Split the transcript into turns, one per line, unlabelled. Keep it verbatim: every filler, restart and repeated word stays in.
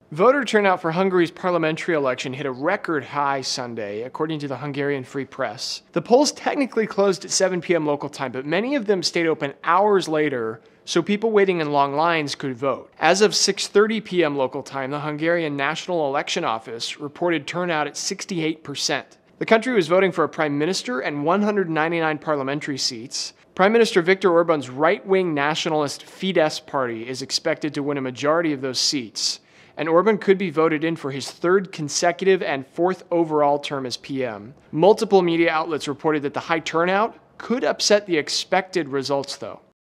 Voter turnout for Hungary's parliamentary election hit a record high Sunday, according to the Hungarian Free Press. The polls technically closed at seven p m local time, but many of them stayed open hours later, so people waiting in long lines could vote. As of six thirty p m local time, the Hungarian National Election Office reported turnout at sixty-eight percent. The country was voting for a prime minister and one hundred ninety-nine parliamentary seats. Prime Minister Viktor Orban's right-wing nationalist Fidesz party is expected to win a majority of those seats, and Orban could be voted in for his third consecutive and fourth overall term as P M. Multiple media outlets reported that the high turnout could upset the expected results, though.